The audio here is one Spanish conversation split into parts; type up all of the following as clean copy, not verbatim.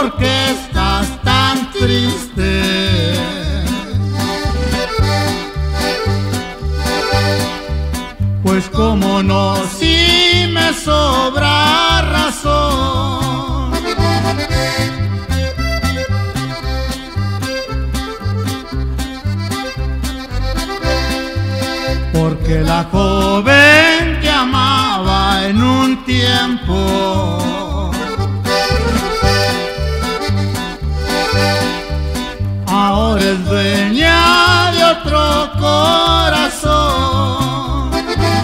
¿por qué estás tan triste? Pues cómo no, si me sobra razón. Porque la joven que amaba en un tiempo ahora es dueña de otro corazón.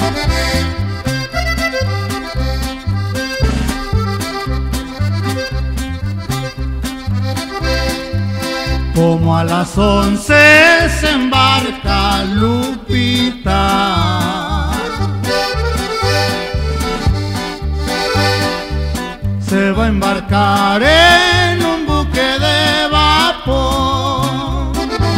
Como a las 11 se embarca Lupita, se va a embarcar en un buque de vapor.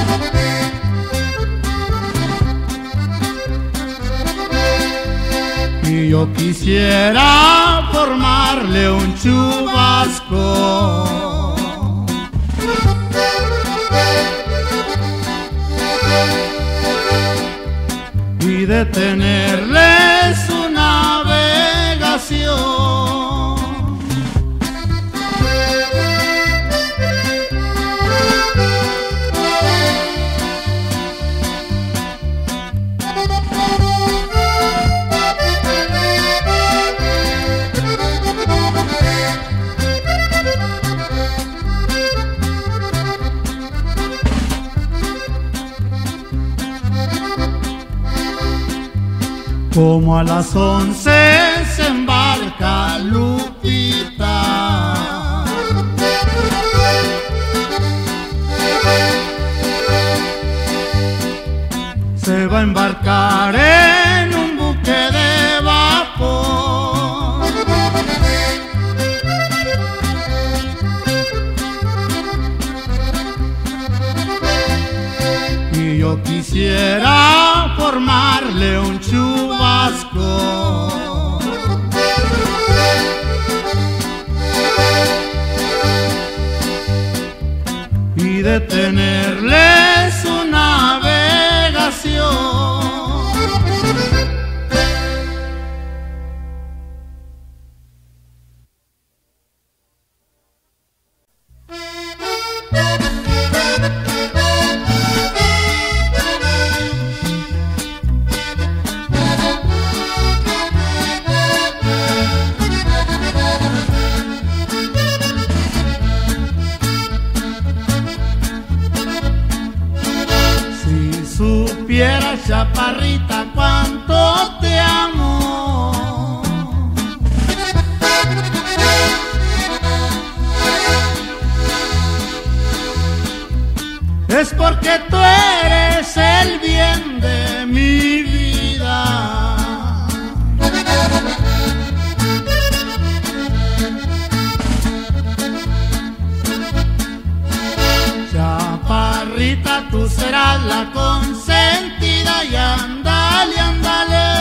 Y yo quisiera formarle un chubasco y detenerle su navegación. Como a las 11 se embarca Lupita, se va a embarcar en un buque de vapor. Y yo quisiera formarle un chubasco y detenerle su navegación. Chaparrita, cuánto te amo. Es porque tú eres el bien de mi vida. Chaparrita, tú serás la consentida y ándale, ándale.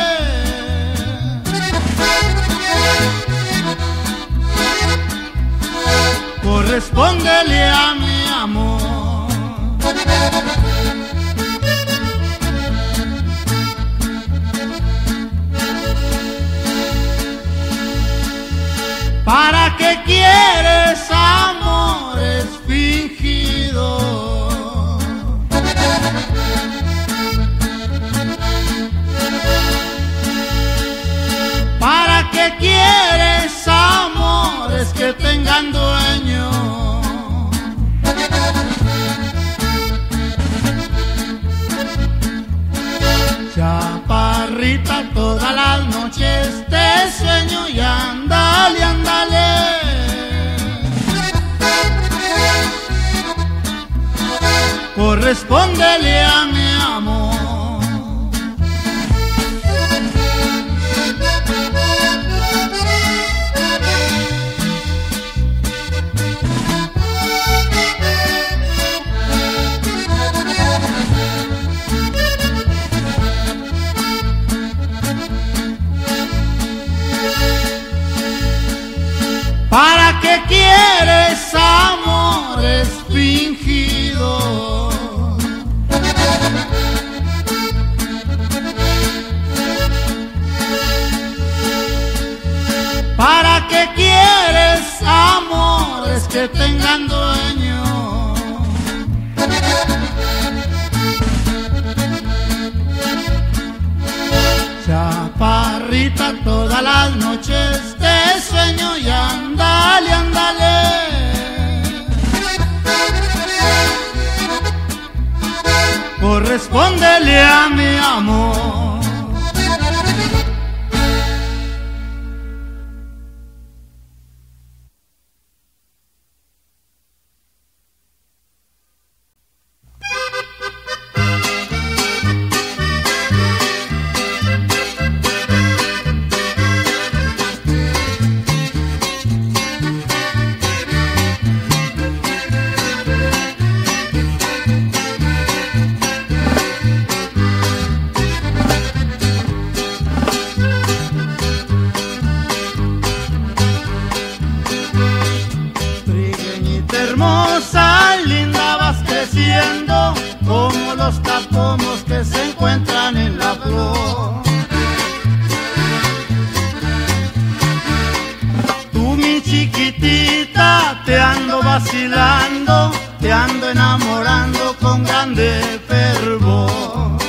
Correspóndele a mi amor. ¿Para qué quieres amores fingidos? ¿Para qué quieres amores que tengan dueño? Chaparrita, todas las noches te sueño y ándale, ándale. Correspóndele a mi amor. ¿Para qué quieres amor? que tengan dueño. Chaparrita, todas las noches te sueño y ándale, ándale. Correspóndele a mi amor. Hermosa, linda, vas creciendo como los capomos que se encuentran en la flor. Tú, mi chiquitita, te ando vacilando, te ando enamorando con grande fervor.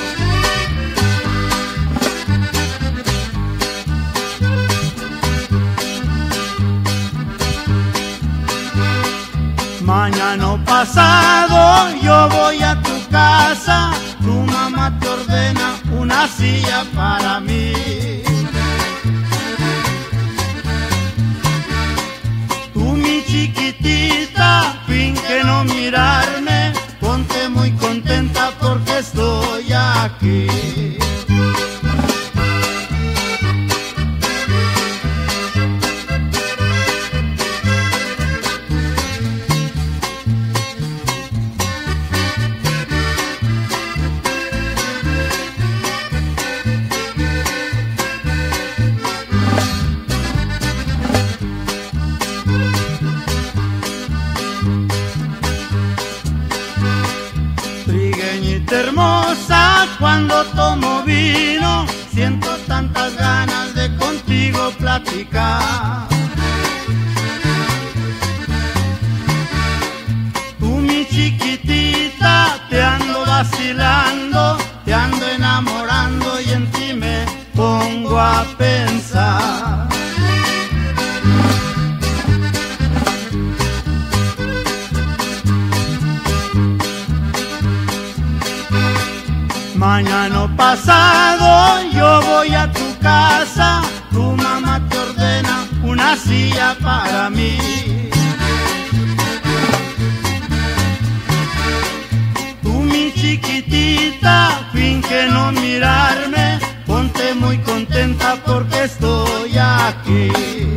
Mañana o pasado yo voy a tu casa, tu mamá te ordena una silla para mí. Tú, mi chiquitita, finge no mirarme, ponte muy contenta porque estoy aquí. Hermosa, cuando tomo vino, siento tantas ganas de contigo platicar. Tú, mi chiquitita, te ando vacilando, te ando enamorando y en ti me pongo a pensar. Mañana o pasado yo voy a tu casa, tu mamá te ordena una silla para mí. Tú, mi chiquitita, finge no mirarme, ponte muy contenta porque estoy aquí.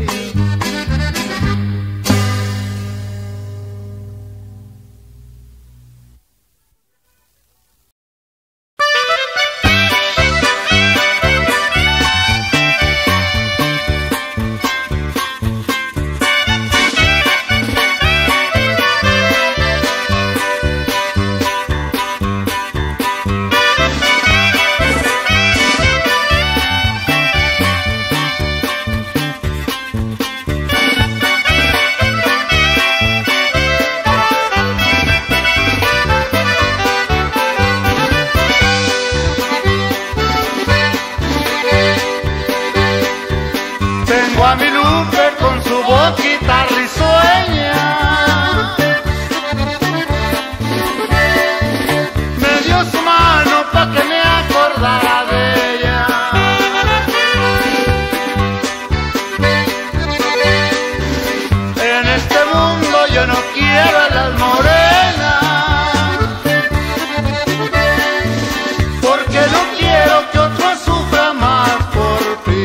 Tengo a mi Lupe con su boquita risueña, me dio su mano pa' que me acordara de ella. En este mundo yo no quiero a las morenas, porque no quiero que otro sufra más por ti.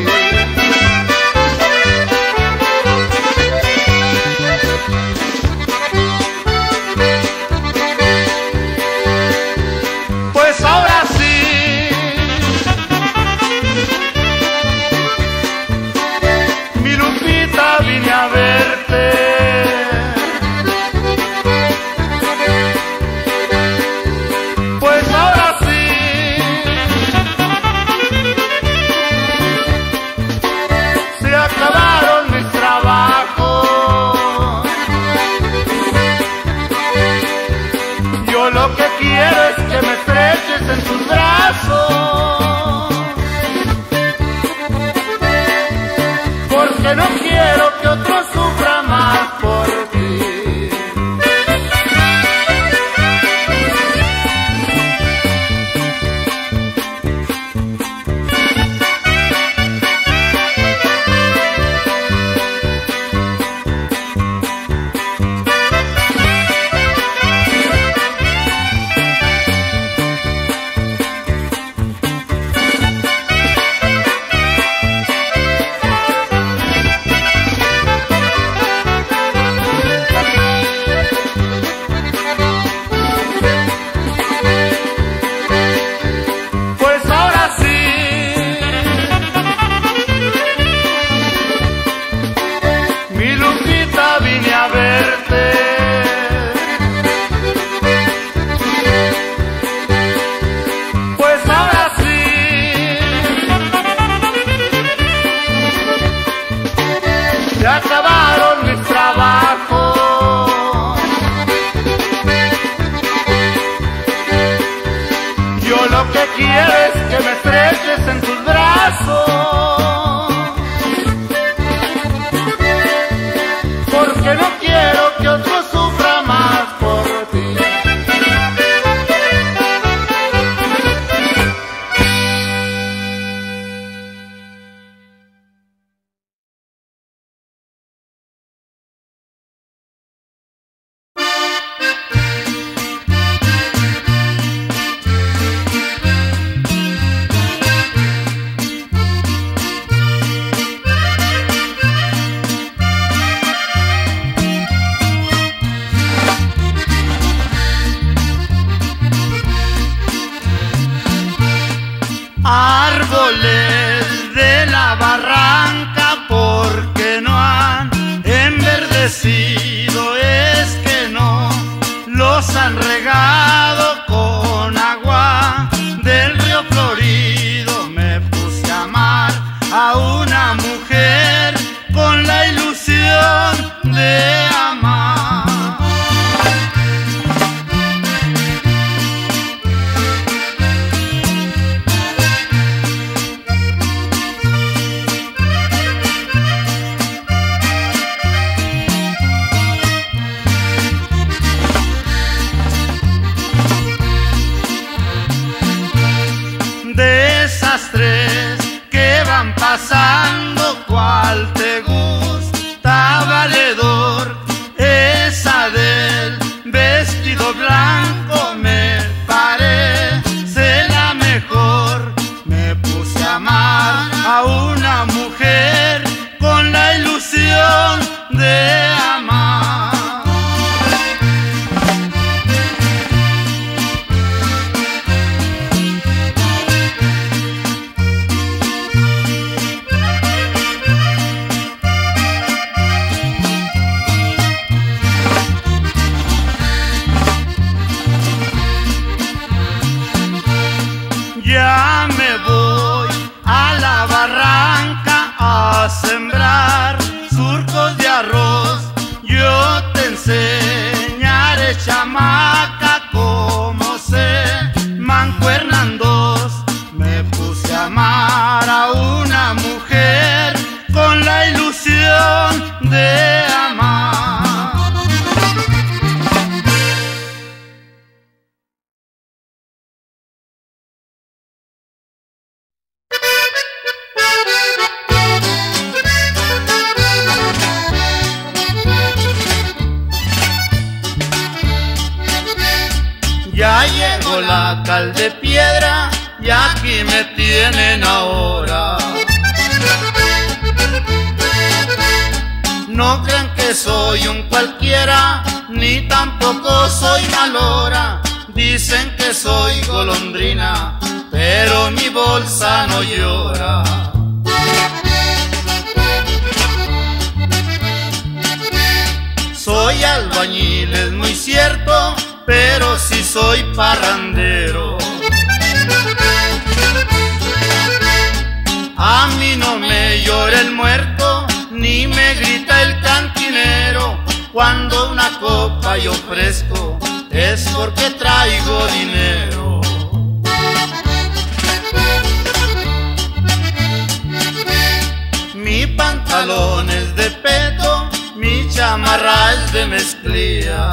Pues ahora sí lo que quiero es que me estreches en tus brazos, porque no quiero que otro sufra más por ti. Ya acabaron mis trabajos, yo lo que quiero es que me estreches en tus brazos, porque no quiero que otro sufra más por ti. Árboles de la barranca, porque no han enverdecido, es que no los han regado con agua del río florido. Me puse a amar a una mujer con la ilusión de amar. De esas tres que van pasando, ¿cuál te gusta, valedor? Esa del vestido blanco me parece la mejor. Me puse a amar a una mujer con la ilusión de amar. Ya me voy a la barranca a sembrar surcos de arroz. Yo te enseñaré, chamaca, cómo se mancuernan dos. Me puse a amar a una mujer con la ilusión de amar. Ya llegó la cal de piedra y aquí me tienen ahora. No crean que soy un cualquiera, ni tampoco soy malora. Dicen que soy golondrina, pero mi bolsa no llora. Soy albañil, es muy cierto, pero sí soy parrandero. A mí no me llora el muerto, ni me grita el cantinero. Cuando una copa yo ofrezco, es porque traigo dinero. Mi pantalón es de peto, mi chamarra es de mezclilla.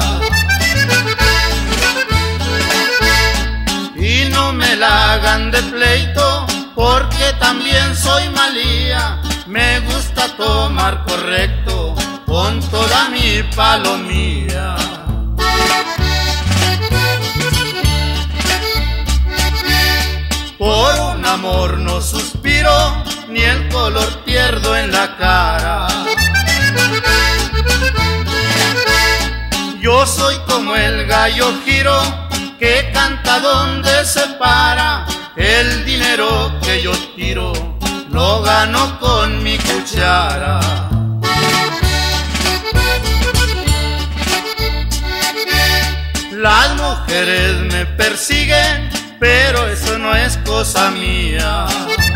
Y no me la hagan de pleito, porque también soy malía. Me gusta tomar correcto con toda mi palomía. Por un amor no suspiro, ni el color pierdo en la cara. Yo soy como el gallo Giro, que canta donde se para. El dinero que yo tiro lo gano con mi cuchara. Las mujeres me persiguen, pero eso no es cosa mía.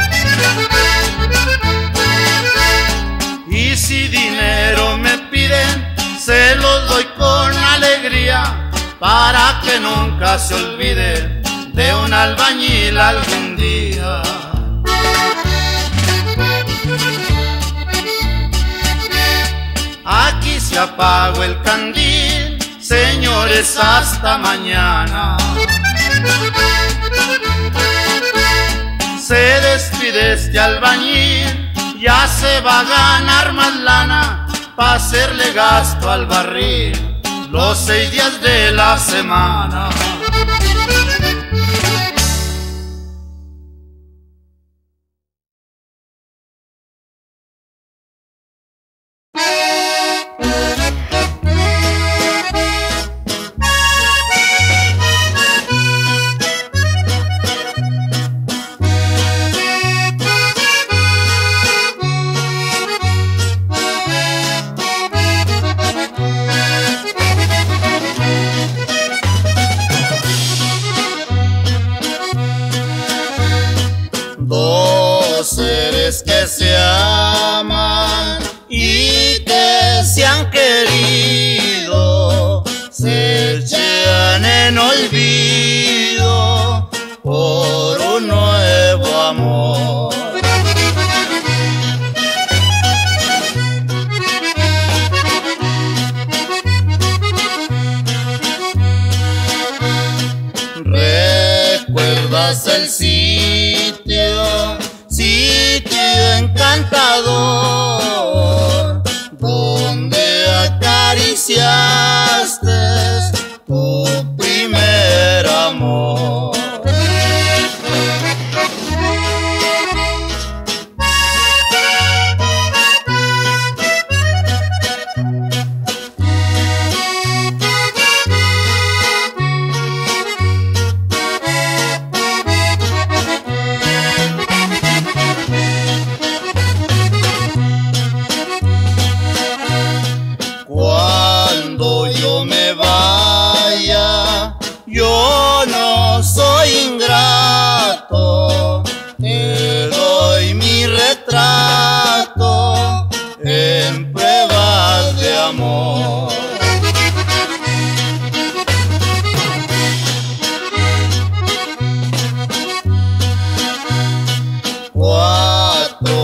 Y si dinero me piden, se los doy con alegría, para que nunca se olvide de un albañil algún día. Aquí se apagó el candil, señores, hasta mañana. Se despide este albañil, ya se va a ganar más lana, pa' hacerle gasto al barril los 6 días de la semana. Dos seres que se aman y que se han querido, se echan en olvido por un nuevo amor. ¿Recuerdas el sitio encantador, donde acariciaste tu primer amor? Cuando yo me vaya, yo no soy ingrato, te doy mi retrato en pruebas de amor. Cuatro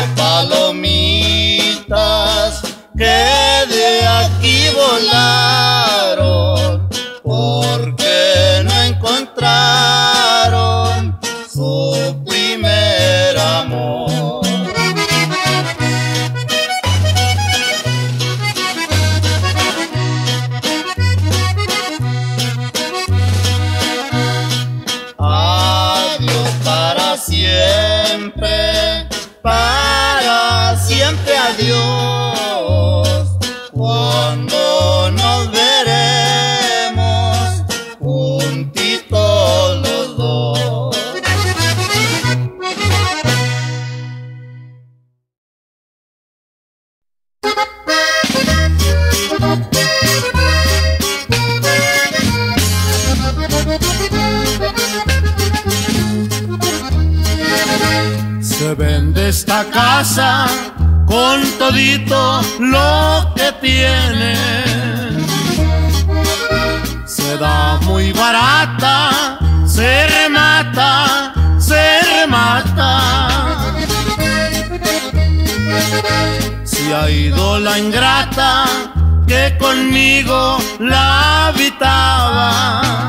palomitas que de aquí volaron, porque no encontraron su primer amor. Adiós para siempre adiós. Cuando nos veremos juntitos los dos. Se vende esta casa con todito lo que tiene. Se queda muy barata, se remata, se remata. Si ha ido la ingrata que conmigo la habitaba,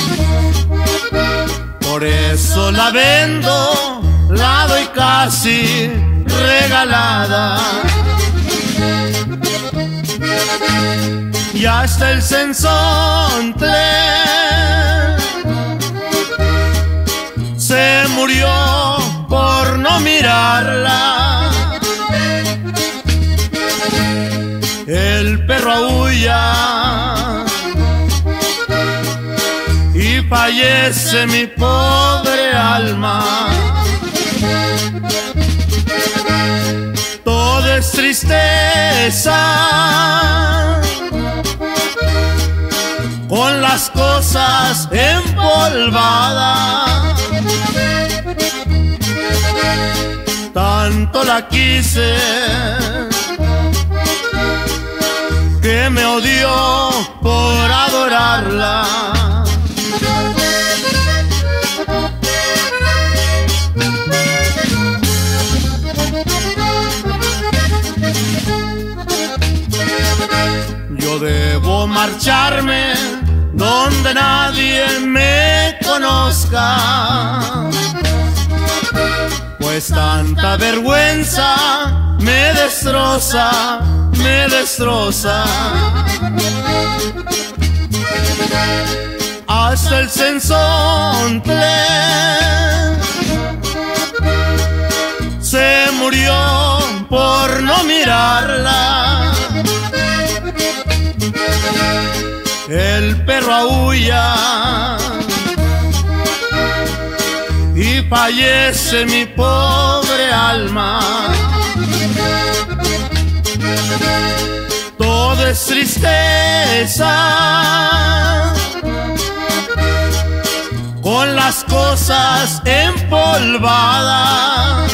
por eso la vendo, la doy casi regalada. Ya está el sensontle, se murió por no mirarla. El perro aúlla y fallece mi pobre alma. Todo es tristeza con las cosas empolvadas. Tanto la quise que me odió por adorarla. Yo debo marcharme donde nadie me conozca, pues tanta vergüenza me destroza, me destroza. Hasta el sensontle se murió por no mirarla. El perro aúlla y fallece mi pobre alma. Todo es tristeza con las cosas empolvadas.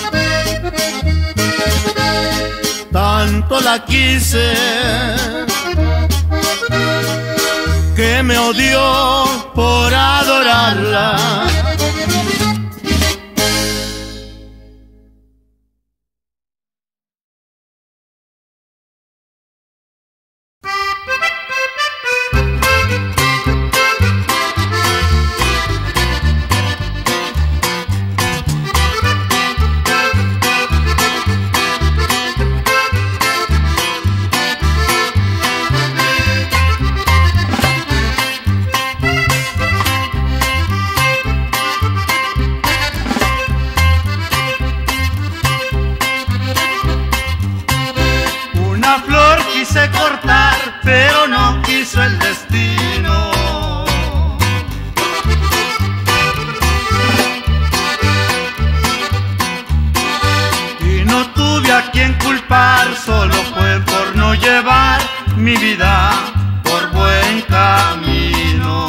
Tanto la quise que me odió por adorarla. Cortar, pero no quiso el destino. Y no tuve a quien culpar, solo fue por no llevar mi vida por buen camino.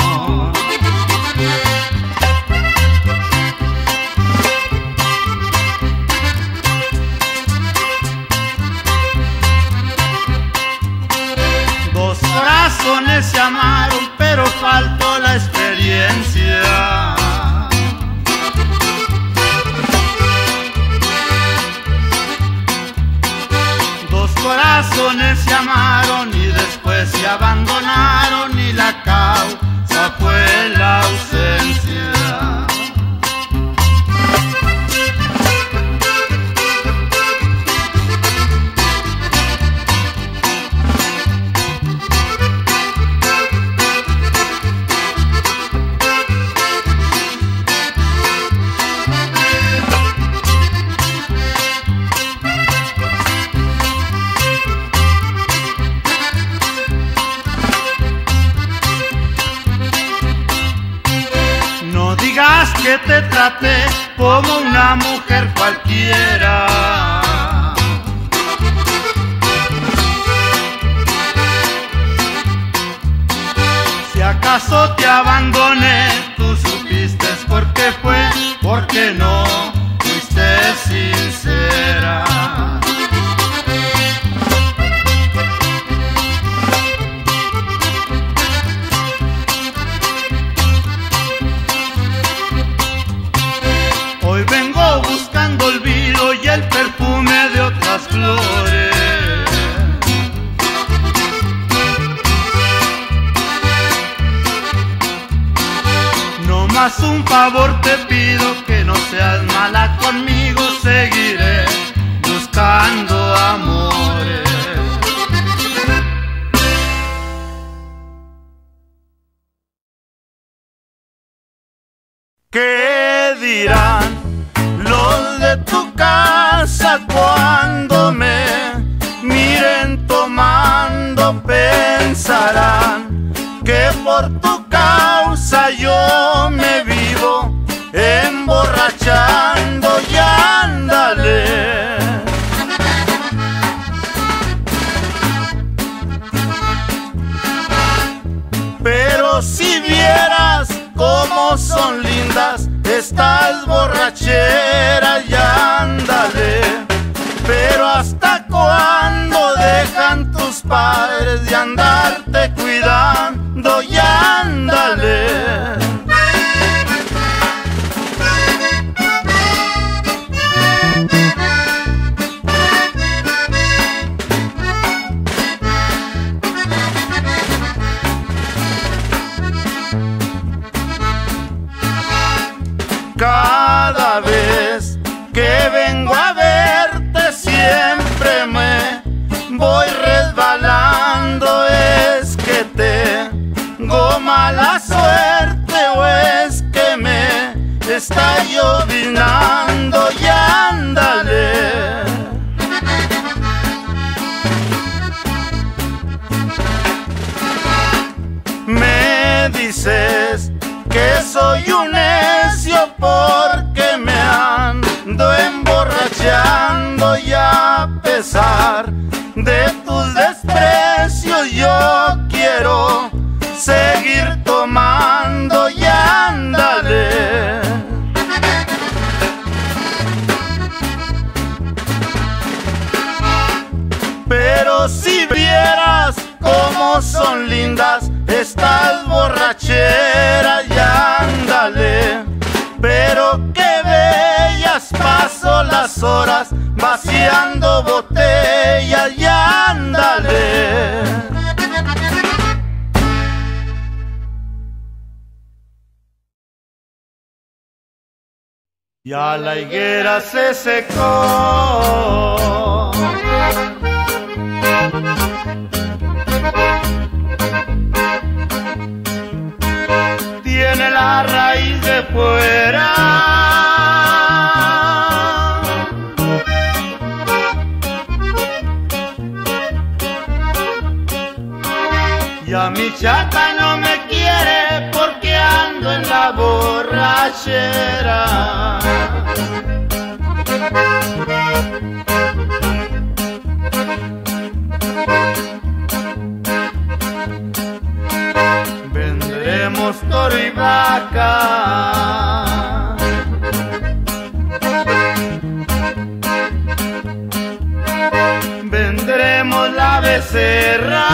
Se amaron, pero faltó la experiencia. Dos corazones se amaron y después se abandonaron, y la causa fue la ausencia. Que te traté como una mujer cualquiera. Si acaso te abandoné, tú supiste por qué fue, porque no fuiste sincera. Nomás un favor te pido, que no seas mala conmigo, seguiré buscando amores. ¿Qué dirán los de tu casa cuando me miren tomando? Pensarán que por tu causa yo me vivo emborrachando, y ándale. Pero si vieras cómo son lindas estas borracheras, y ándale. Pero ¿hasta cuándo dejan tus padres de andarte cuidando? Y ándale. Cada vez que vengo a verte siempre me voy resbalando. ¿Es que tengo mala suerte o es que me está llovinando? Y ándale. Me dices que soy un necio porque me ando emborrachando, y a pesar de tus desprecios yo quiero seguir tomando, y ándale. Pero si vieras cómo son lindas estas borracheras, y ándale. Pero qué bellas paso las horas vaciando botellas, y ándale. Ya la higuera se secó, tiene la raíz de fuera, y a mi chata no me quiere porque ando en la borrachera. Vendremos toro y vaca, vendremos la becerra,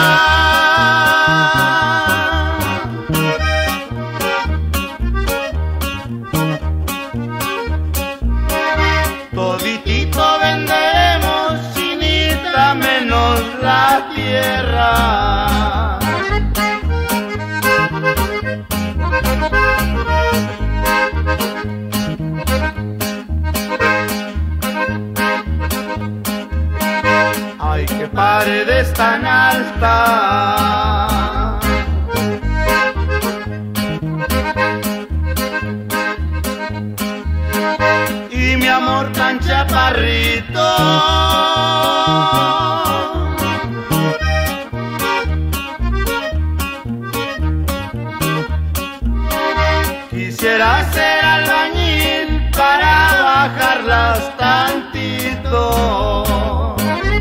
toditito venderemos, chinita menos la tierra. Ay, qué paredes tan altas, y mi amor tan chaparrito. Quisiera ser albañil para bajarlas tantito.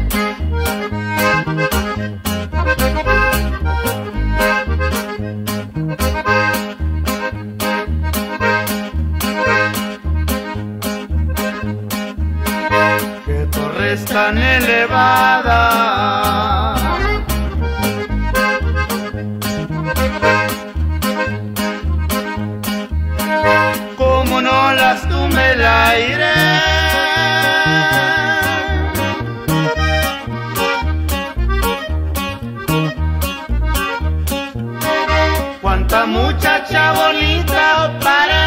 Qué torres tan elevadas, cómo no las tumbe el aire. Cuánta muchacha bonita para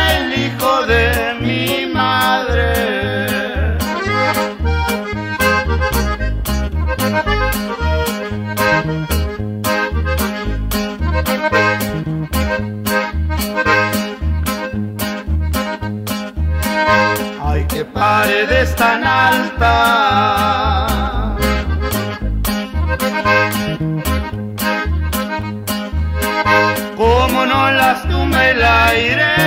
paredes tan altas. Como no las tumba el aire,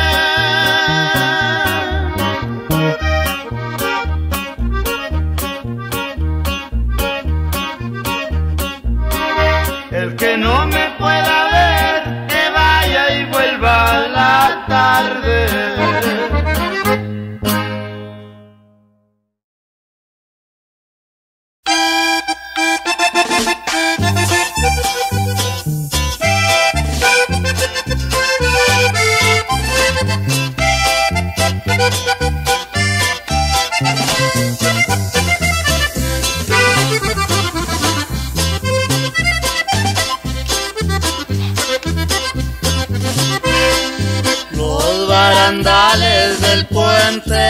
el que no me pueda ver, que vaya y vuelva a la tarde. Los barandales del puente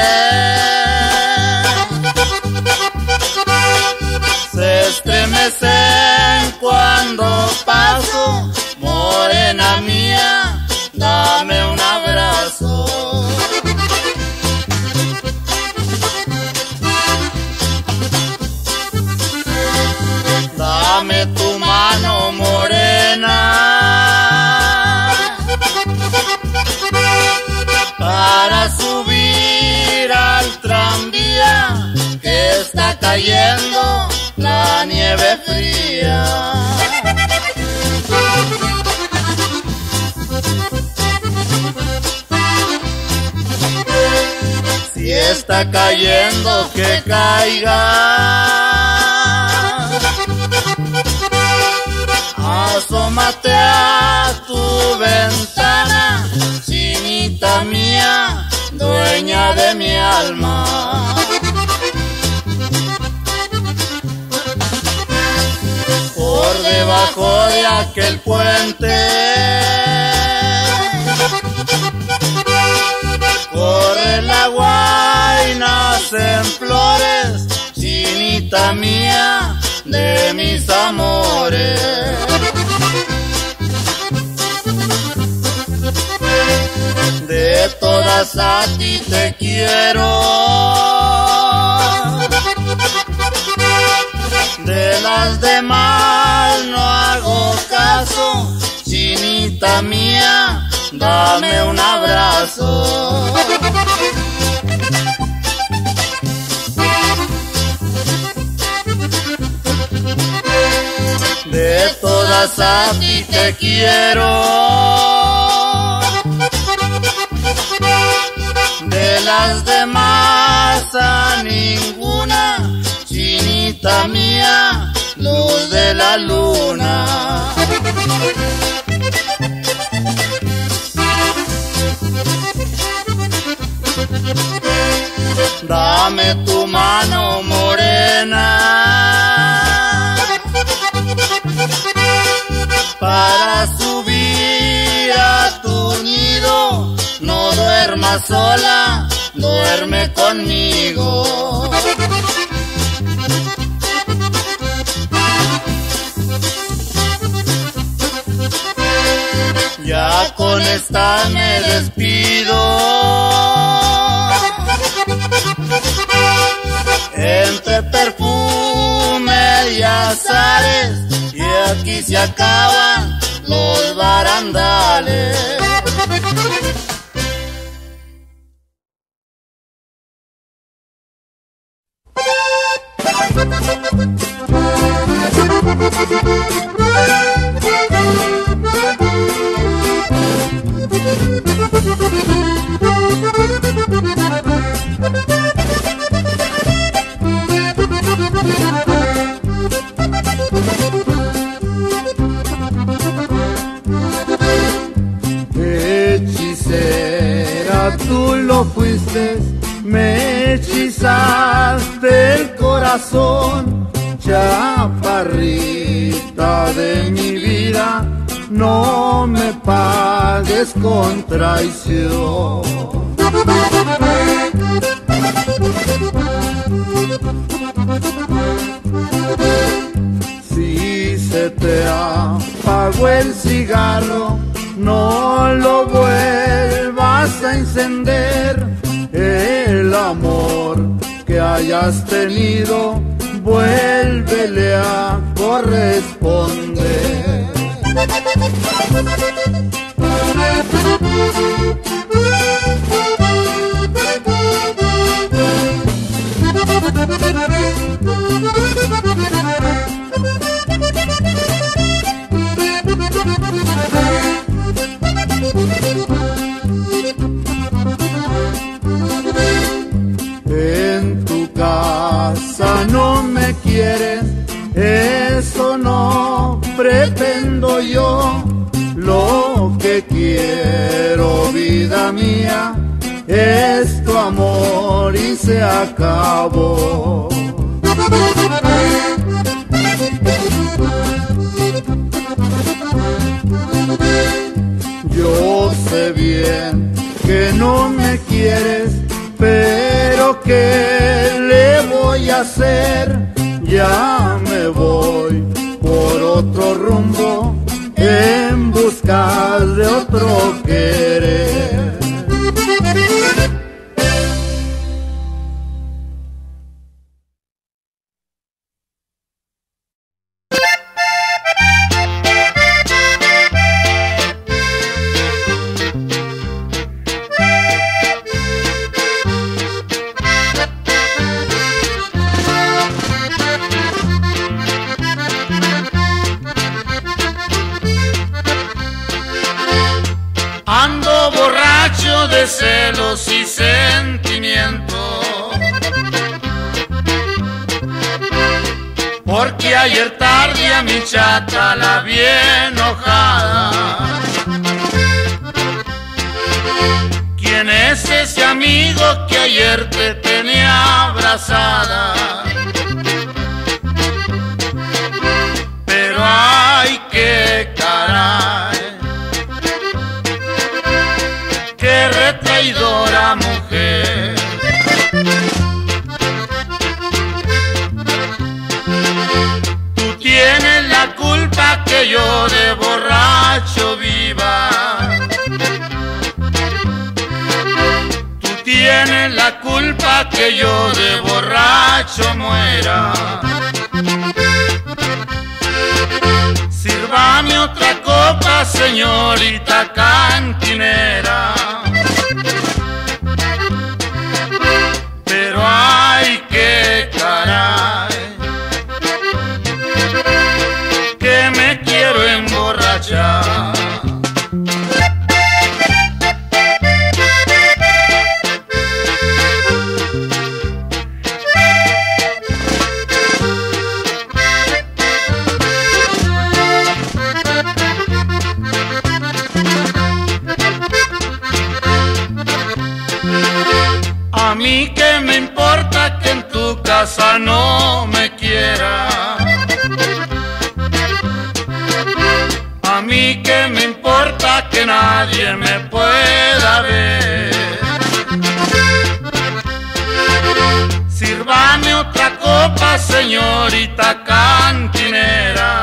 se estremecen cuando paso. Morena mía, dame un abrazo. Dame tu mano, morena, para subir al tranvía, que está cayendo la nieve fría. Si está cayendo, que caiga. Asómate a tu ventana, chinita mía, dueña de mi alma. Por debajo de aquel puente corre el agua y nacen flores, chinita mía, de mis amores. De todas a ti te quiero, de las demás no hago caso, chinita mía, dame un abrazo. De todas a ti te quiero, de las demás a ninguna, chinita mía, luz de la luna. Dame tu mano, morena, para subir a tu nido. No duermas sola, duerme conmigo. Ya con esta me despido, entre perfume y azares, y aquí se acaban los barandales. Hechicera, tú lo fuiste, me hechizaste el corazón, chaparrita de mi vida, no me pagues con traición. Si se te apagó el cigarro, no lo vuelvas a encender. El amor hayas tenido, vuélvele a corresponder. En tu casa no me quieres, eso no pretendo yo. Lo que quiero, vida mía, es tu amor y se acabó. Yo sé bien que no me quieres, pero ¿qué le voy a hacer? Ya me voy por otro rumbo en busca de otro querer. Ando borracho de celos y sentimientos, porque ayer tarde a mi chata la vi enojada. ¿Quién es ese amigo que ayer te tenía abrazada? Pero ay, qué caray, qué retraidora mujer. Tú tienes la culpa que yo de borracho viva. Tú tienes la culpa que yo de borracho muera. Sírvame otra copa, señorita cantinera. Pero ay, qué caray, que me quiero emborrachar. A mí que me importa que en tu casa no me quiera. A mí que me importa que nadie me pueda ver. Sírvame otra copa, señorita cantinera,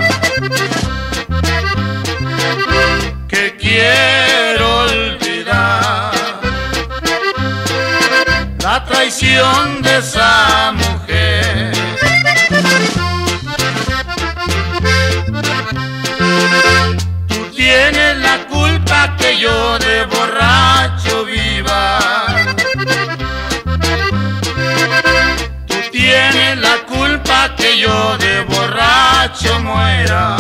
que quiero olvidar la traición de esa mujer. Tú tienes la culpa que yo de borracho viva. Tú tienes la culpa que yo de borracho muera.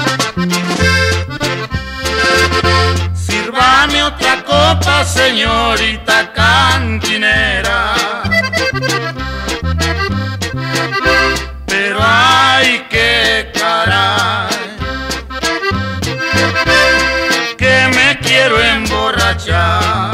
Sírvame otra copa, señorita cantinera. Pero ay, qué caray, que me quiero emborrachar.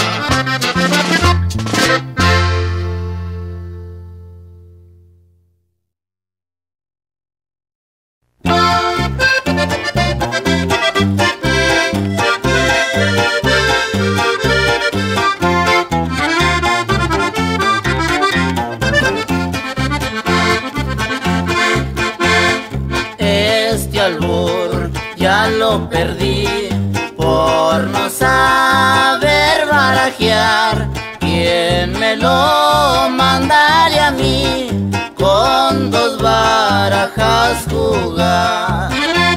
Ya lo perdí por no saber barajear. ¿quién me lo mandaría a mí con dos barajas jugar?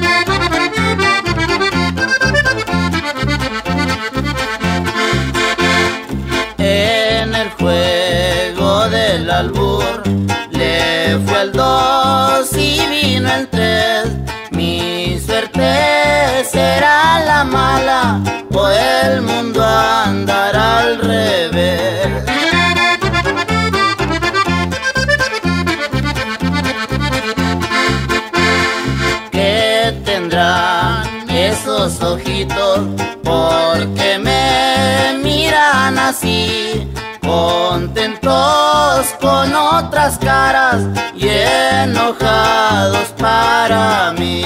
En el juego del albur le fue el 2 y vino el 3. Mi suerte será la mala o el mundo andará al revés. ¿Qué tendrán esos ojitos? Porque me miran así, contentos con otras caras y enojados para mí.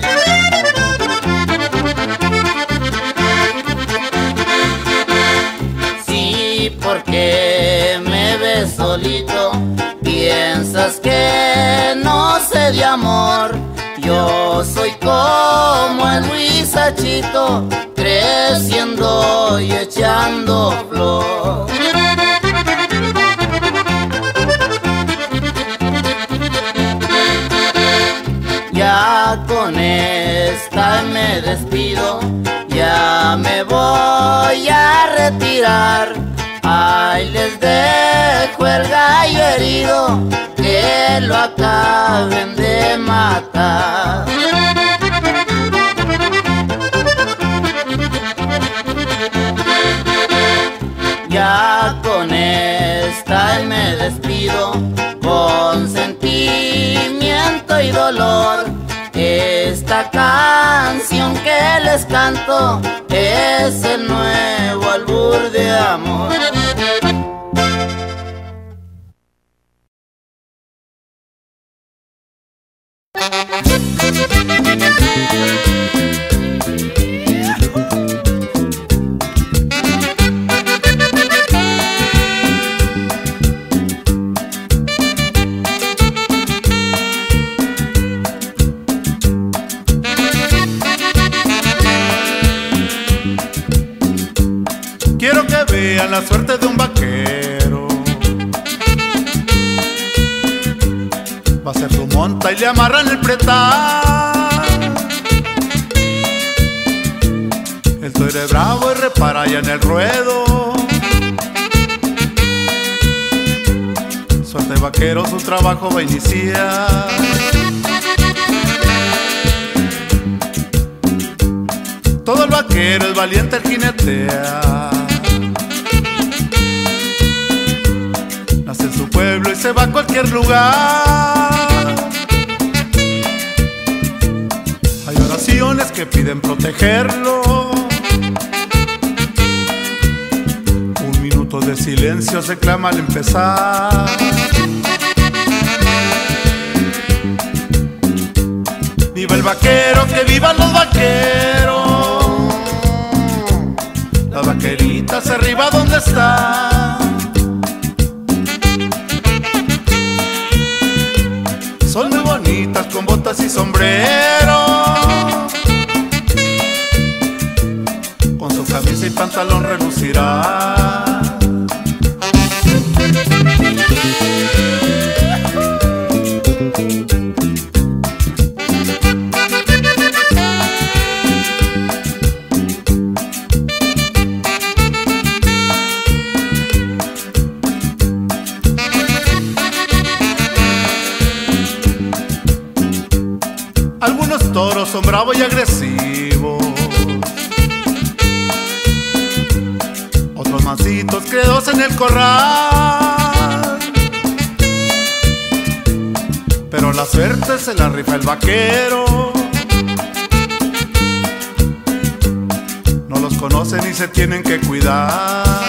Sí, porque me ves solito, piensas que no sé de amor. Yo soy como el huizachito, creciendo y echando flor. Ya con esta me despido, ya me voy a retirar. Ahí les dejo el gallo herido, que lo acaben de matar. Ya con esta me despido, con sentimiento y dolor. Esta canción que les canto es el nuevo albur de amor. Quiero que vean la suerte de un vaquero. Va a ser su monta y le amarran el pretal. El toire bravo y repara allá en el ruedo. Suerte vaquero, su trabajo va a iniciar. Todo el vaquero es valiente, el jinetea. Nace en su pueblo y se va a cualquier lugar. Hay oraciones que piden protegerlo. Un minuto de silencio se clama al empezar. ¡Viva el vaquero, que vivan los vaqueros! Las vaqueritas arriba donde está. Son muy bonitas con botas y sombrero, con su camisa y pantalón relucirá. Algunos toros son bravos y agresivos, otros mansitos credos en el corral. Pero la suerte se la rifa el vaquero. No los conocen y se tienen que cuidar.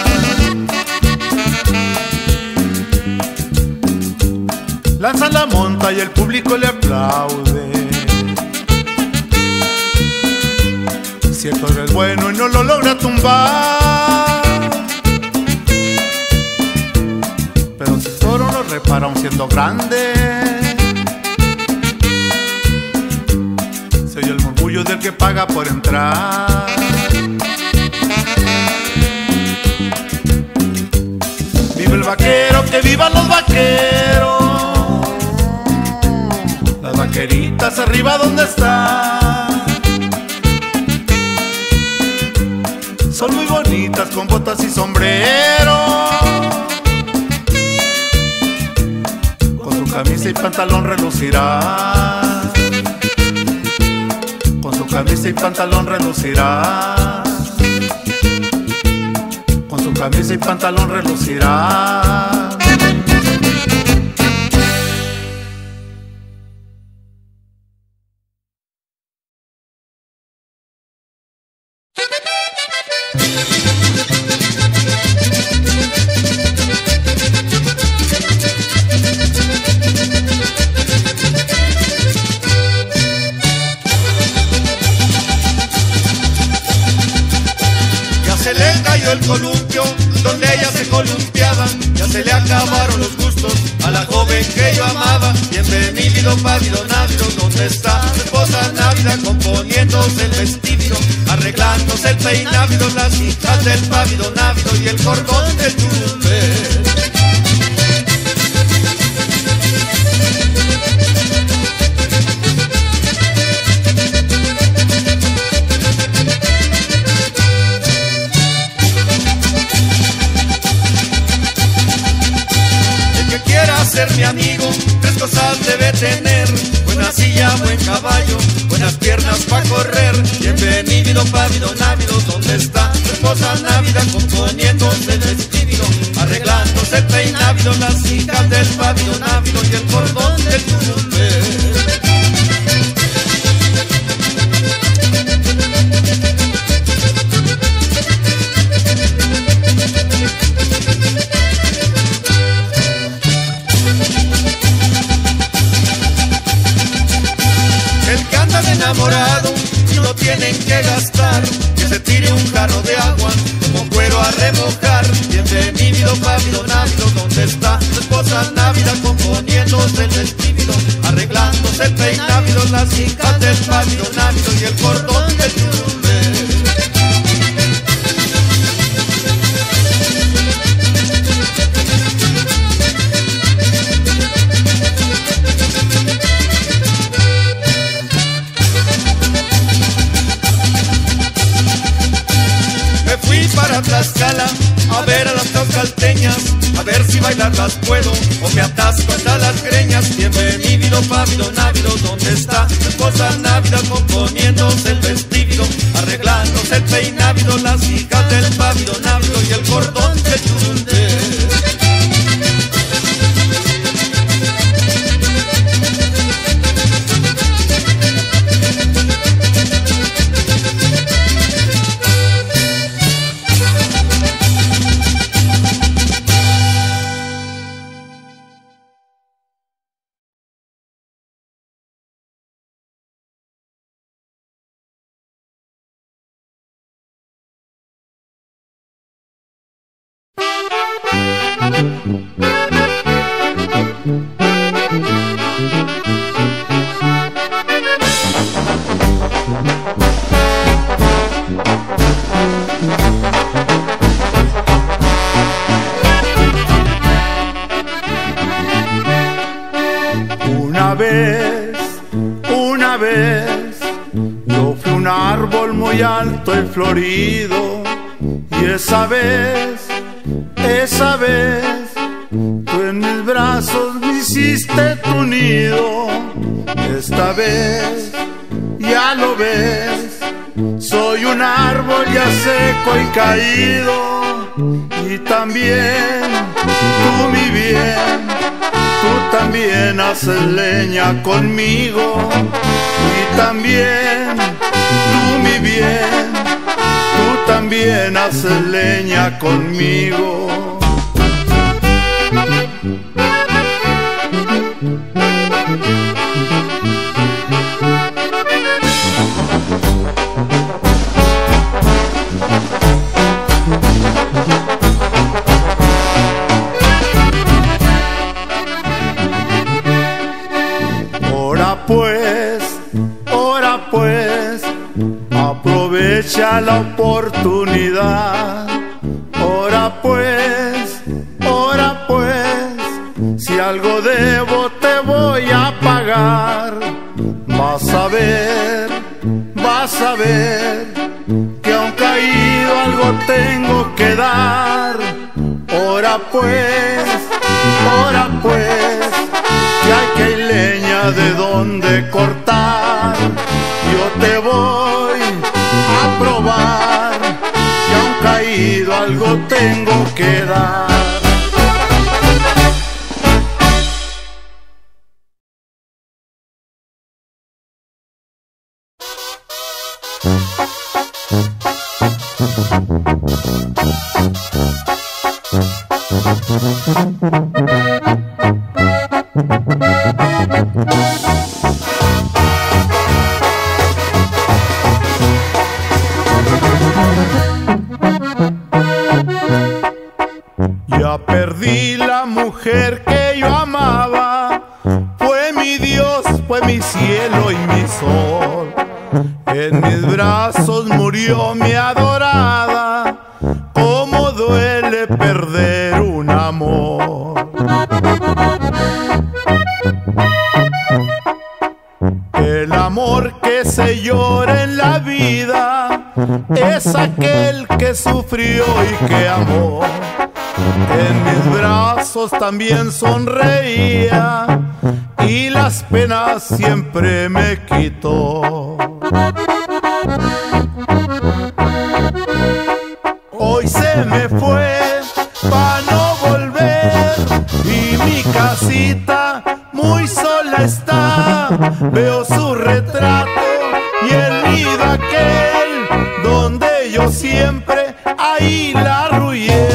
Lanzan la monta y el público le aplaude. Si el toro es bueno y no lo logra tumbar, pero si el toro lo repara aún siendo grande, se oye el murmullo del que paga por entrar. vaquero, que vivan los vaqueros. Las vaqueritas arriba donde están son muy bonitas con botas y sombrero, con su camisa y pantalón relucirá, con su camisa y pantalón relucirá, con su camisa y pantalón relucirá. Se le cayó el columpio donde ellas se columpiaban, ya se le acabaron los gustos a la joven que yo amaba. Bienvenido pávido návido, ¿dónde está su esposa návida? Componiéndose el vestido, arreglándose el peinávido, las hijas del pávido návido y el cordón del churumbe. Ser mi amigo, tres cosas debe tener: buena silla, buen caballo, buenas piernas pa' correr. Bienvenido pávido návido, ¿dónde está su esposa návida? Componiéndose el vestido, arreglándose el peinávido, las hijas del pávido návido y el cordón del churumbe. Enamorado y no tienen que gastar, que se tire un jarro de agua con cuero a remojar. Bienvenido pávido návido, ¿dónde está su esposa návida? Componiéndose el vestido, arreglándose el peinávido, las hijas del pávido návido y el cordón del churumbe. Para Tlaxcala a ver a las tlaxcalteñas, a ver si bailar las puedo o me atasco hasta las greñas. Bienvenido pávido návido, ¿dónde está su esposa návida? Componiéndose el vestido, arreglándose el peinávido, las hijas del pávido návido y el cordón del churumbe. Una vez, yo fui un árbol muy alto y florido, y esa vez, tú en mis brazos me hiciste tu nido. Esta vez, ya lo ves, soy un árbol ya seco y caído, y también, tú mi bien, tú también haces leña conmigo, y también, tú mi bien, tú también haces leña conmigo. Ora pues, aprovecha la oportunidad. Ora pues, saber que aun caído algo tengo que dar. Ora pues, que aquí hay leña de donde cortar. Yo te voy a probar que aun caído algo tengo que dar. Ya perdí la mujer que yo amaba, fue mi Dios, fue mi cielo y mi sol. En mis brazos murió mi adorada, cómo duele perder un amor. El amor que se llora en la vida es aquel que sufrió y que amó. En mis brazos también sonreía y las penas siempre me quitó. Hoy se me fue pa' no volver y mi casita muy sola está. Veo su retrato y el nido aquel donde yo siempre ahí la arrullé.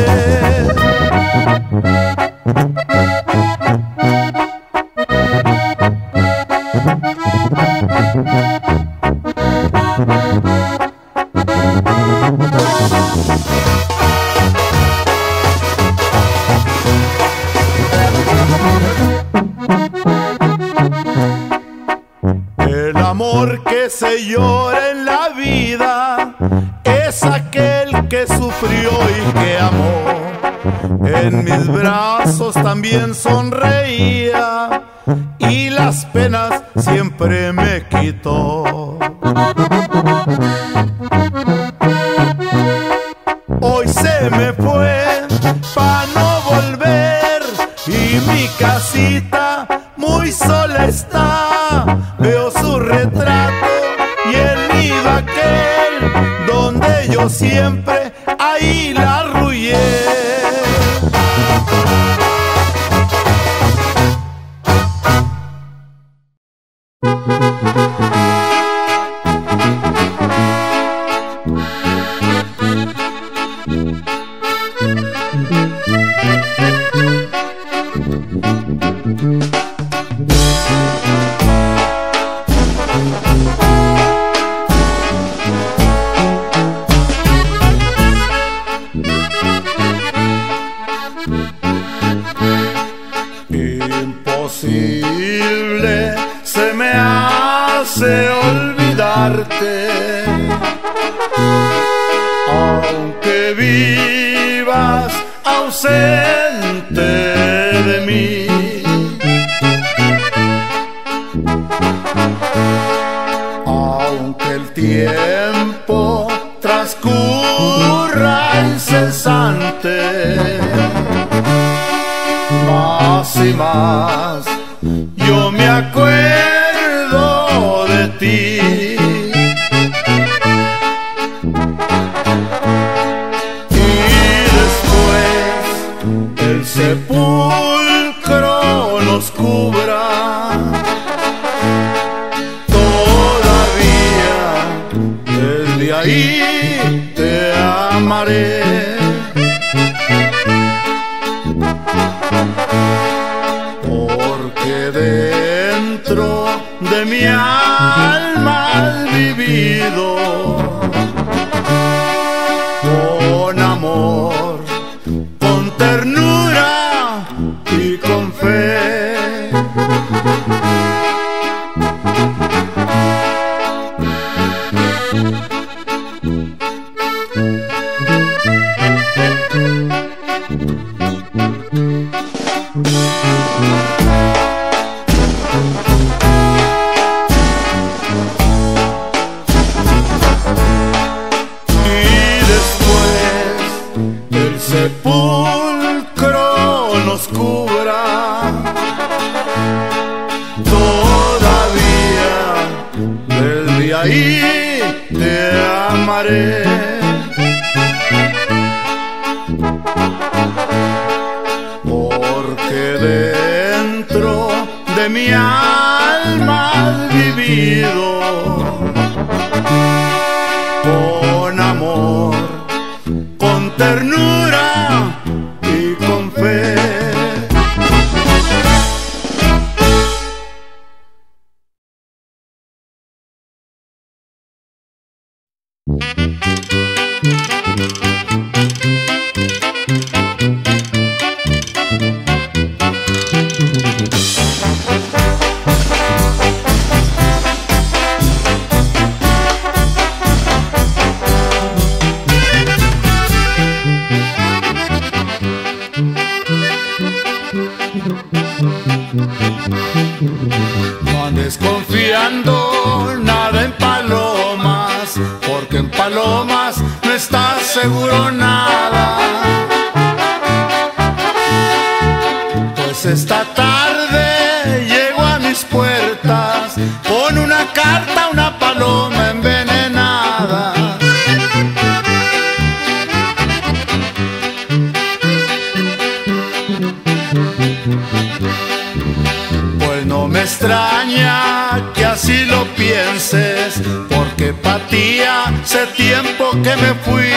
El amor que se llora en la vida es aquel que sufrió y que amó. En mis brazos también sonreía y las penas siempre me quitó. Hoy se me fue pa' no volver y mi casita muy sola está. Veo su retrato y el nido aquel donde yo siempre ahí la arrullé. Imposible se me hace olvidarte, aunque vivas ausente de mí. Aunque el tiempo transcurra incesante, más y más yo me acuerdo de ti. Y después el sepulcro nos cubra, todavía desde ahí te amaré. Porque dentro de mi alma has vivido con amor, con ternura y con fe. lloré. Porque dentro de mi alma has vivido con amor, con ternura y con fe. No andes confiando nada en palomas, porque en palomas no está seguro nada. Pues esta tarde llego a mis puertas con una carta, una paloma envenenada. Pues no me extraña que así lo pienses, porque pa' ti hace tiempo que me fui.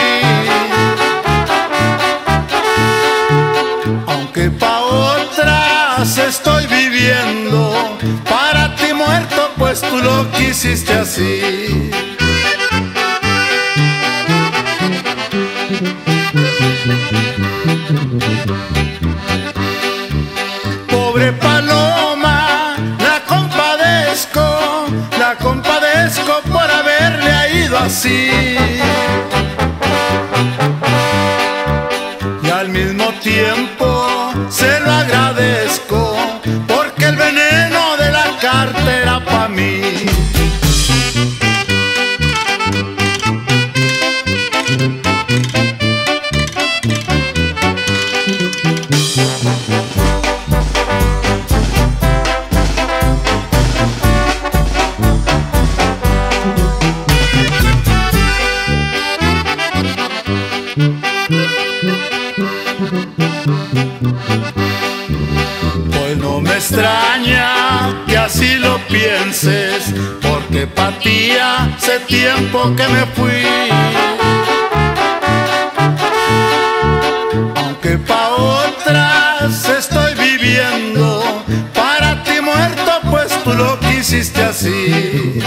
Aunque pa' otras estoy viviendo, para ti muerto, pues tú lo quisiste así. Pobre paloma, la compadezco por haberle ido así. Y al mismo tiempo se lo agradezco, porque el veneno de la carta era pa' mí. Pues no me extraña que así lo pienses, porque pa' ti hace tiempo que me fui. Aunque pa' otras estoy viviendo, para ti muerto, pues tú lo quisiste así.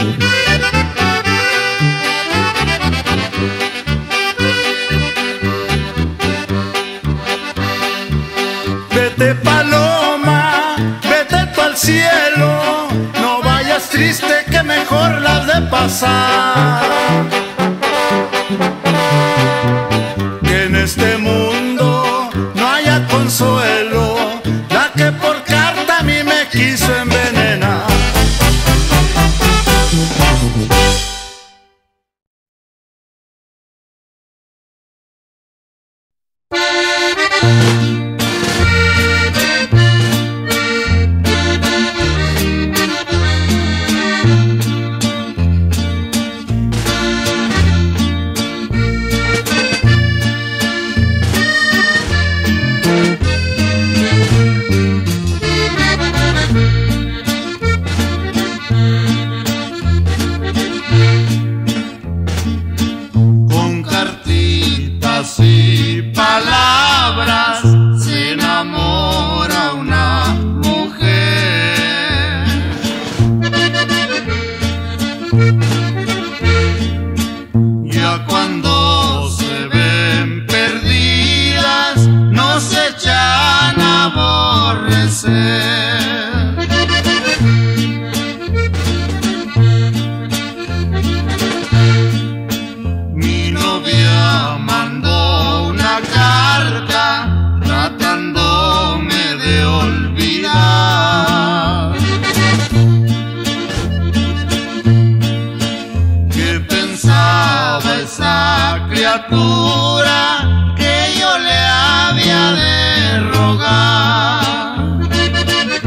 Vete paloma, vete tú al cielo, no vayas triste que mejor las de pasar. Que en este mundo no haya consuelo, la que por carta a mí me quiso envenenar. Y palabras se enamora una mujer. Ya cuando se ven perdidas no se echan a aborrecer. Mi novia mandó una carta tratándome de olvidar. ¿Qué pensaba esa criatura que yo le había de rogar?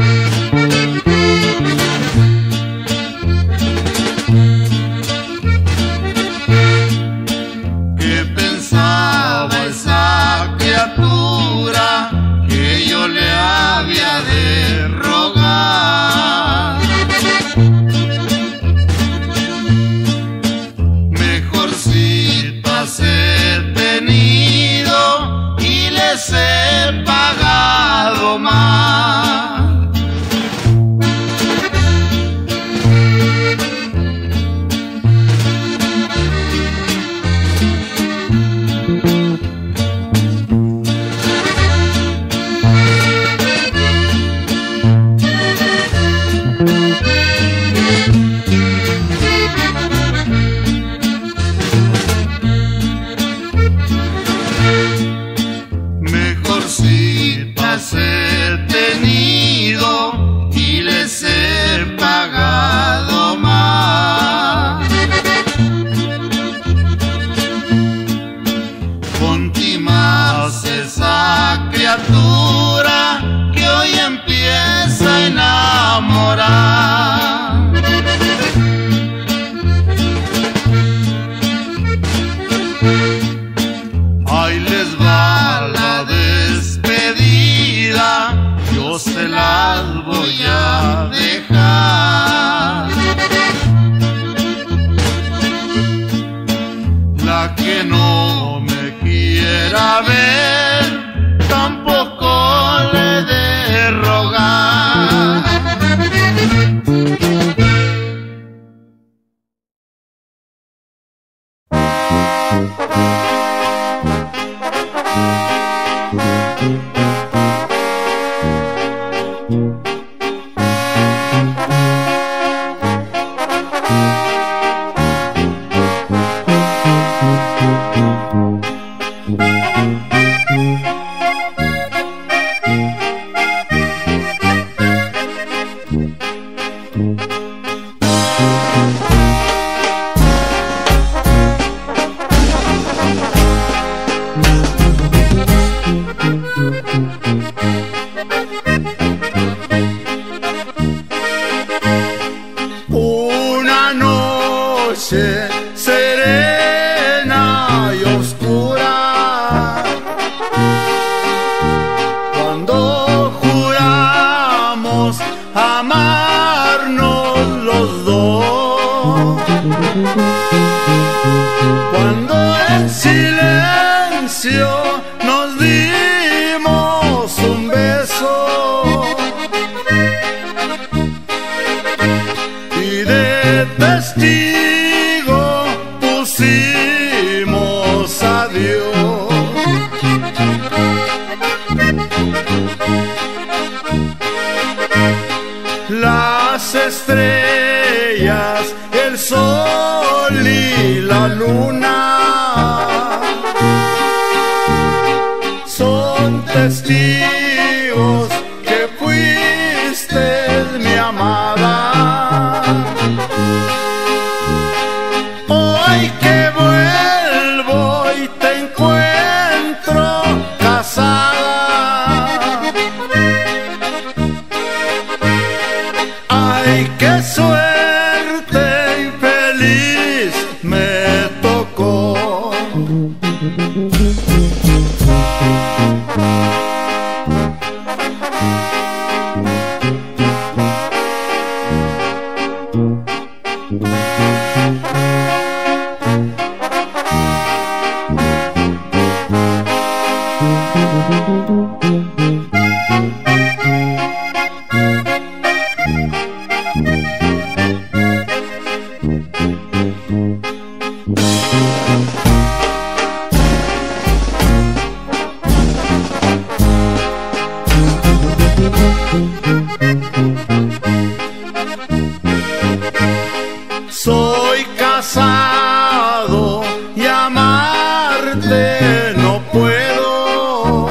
las he tenido y les he pagado más. Contimas esa criatura que hoy empieza a enamorar. Ahí les va la despedida, yo se las voy a dejar. La que no me quiera ver, tampoco le de rogar. Una noche serena y oscura, cuando juramos amarnos los dos, cuando en silencio nos dimos un beso y de testigo pusimos a Dios. Las estrellas, el sol y la luna son testigos que fuiste mi amada. Hoy que vuelvo y te encuentro casada, ay, qué suerte infeliz me tocó. Soy casado y amarte no puedo,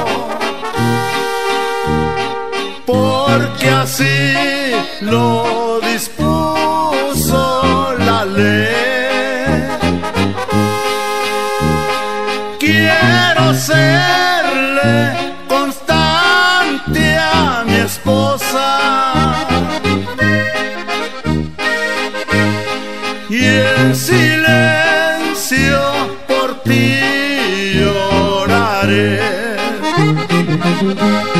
porque así lo dispuso la ley. Quiero serle constante a mi esposa y en silencio por ti lloraré.